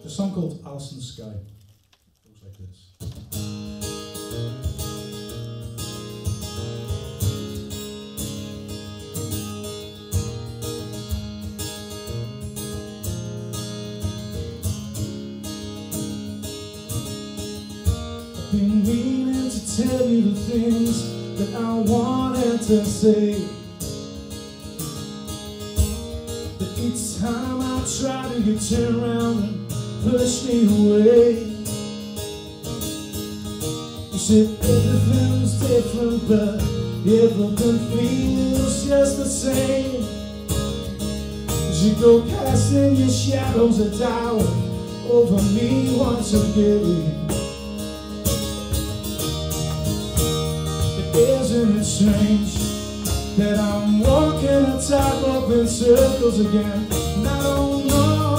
It's a song called Alison's Sky. It goes like this. I've been meaning to tell you the things that I wanted to say, but each time I try to, you turn around and push me away. You said everything's different, but everything feels just the same. As you go casting your shadows of doubt over me once again. Isn't it strange that I'm walking a tightrope in circles again? And I don't know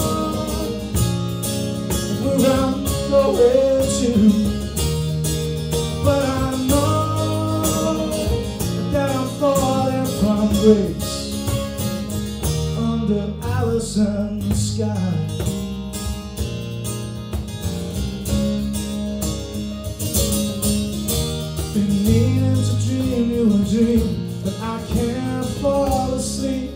where I'm going to, but I know that I'm falling from grace under Alison's sky. Been needing to dream you a dream, but I can't fall asleep.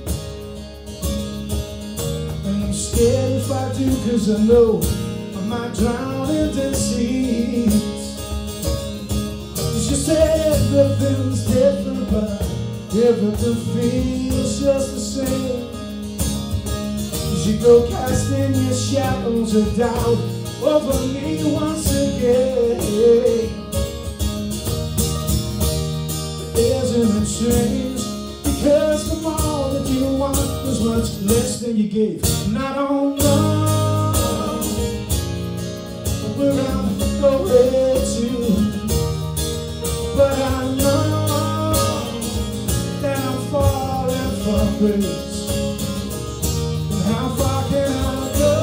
And I'm scared if I do, 'cause I know I might drown in deceit. 'Cause you said everything's different, but everything feels just the same. As you go casting your shadows of doubt over me once again. Isn't it strange? Because the more that you want was much less than you gave. And I don't know where I'm going to, but I know that I'm falling from grace. And how far can I go?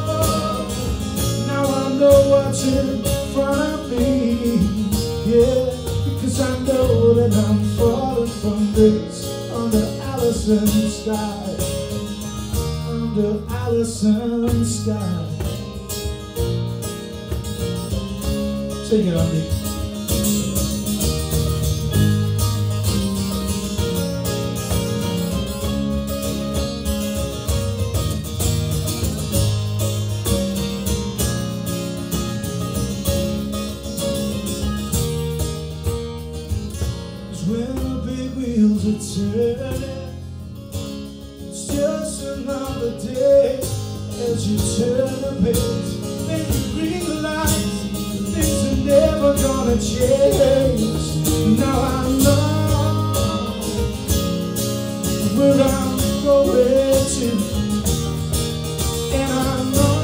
Now I know what's in front of me, yeah. I know that I'm falling from grace under Alison's sky, under Alison's sky. Take it, Andy. When the big wheels are turning, it's just another day. As you turn the page, then you realize things are never gonna change. Now I know where I'm going to, and I know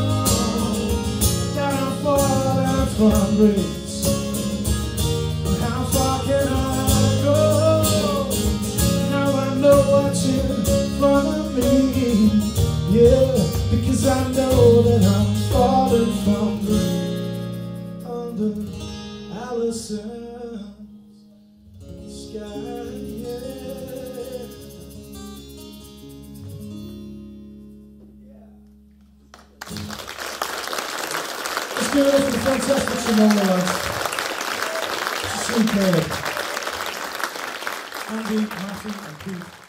that I'm falling from grace. How far can I go? Now I know what's in front of me, yeah, because I know that I'm falling from grace under Alison's sky, yeah. Let's give it up for the fantastic Simone Lawrence. Superb. Andy, Matthew and Keith.